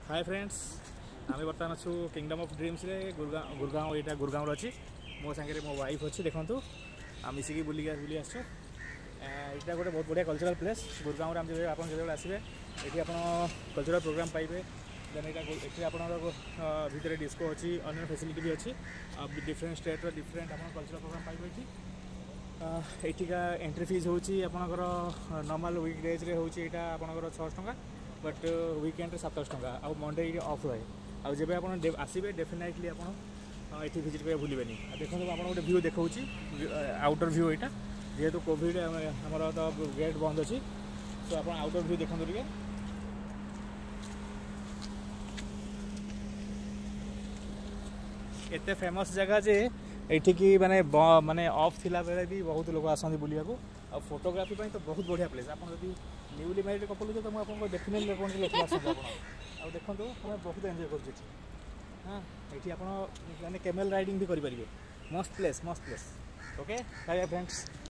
Hi friends आम बर्तमान अच्छु किंगडम ऑफ ड्रीम्स रे गुरगाँव यहाँ गुरगाँव अच्छी मो सांगे मो वाइफ अच्छी देखूँ आम मिसिकी बुलिक आसो यहाँ गोटे बहुत बढ़िया कल्चरल प्लेस गुरगाँव आप जो आसवे ये आप कल्चरल प्रोग्राम पाइबे देन ये आप भितर डिस्को अच्छी अन्य फैसिलिटी भी अच्छी डिफरेंट स्टेट डिफरेंट आप कल्चरल प्रोग्राम पाइबे एठिका एंट्री फीस होची आपनकर नॉर्मल वीक डेज रे होची एटा आपनकर 600 टका बट वीकेंड रे 700 टका आ मंडे ऑफ रहे आ जेबे आपन आसीबे डेफिनेटली आपन एठी विजिट करे भूलिबेनी देखो आपन गोटे व्यू देखौची आउटर व्यू एटा जेहेतु कोविड हमर तो गेट बंद अछि तो आपन आउटर व्यू देखन दरिए एते फेमस जगह जे एठिकी माने माने ऑफ थिला बेले भी बहुत लोग आसंदी बुलिया को आ फोटोग्राफी तो बहुत बढ़िया प्लेस आप न्यूली मैरिड कपल तो मुझे देखने लोक आसते आ देखो हमें बहुत एंजॉय कर हाँ ये आप कैमेल राइडिंग भी करेंगे मस्त प्लेस ओके बाय फ्रेंड्स।